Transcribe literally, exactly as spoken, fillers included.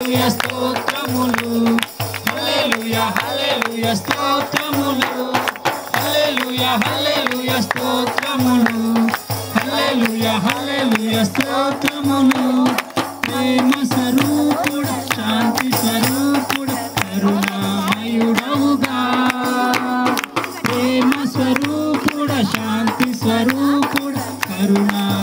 హల్లెలూయా స్తోత్రములు హల్లెలూయా హల్లెలూయా స్తోత్రములు హల్లెలూయా హల్లెలూయా స్తోత్రములు హల్లెలూయా హల్లెలూయా స్తోత్రములు ప్రేమ స్వరూపుడు శాంతి స్వరూపుడు కరుణామయుడవుగా ప్రేమ స్వరూపుడు శాంతి స్వరూపుడు కరుణా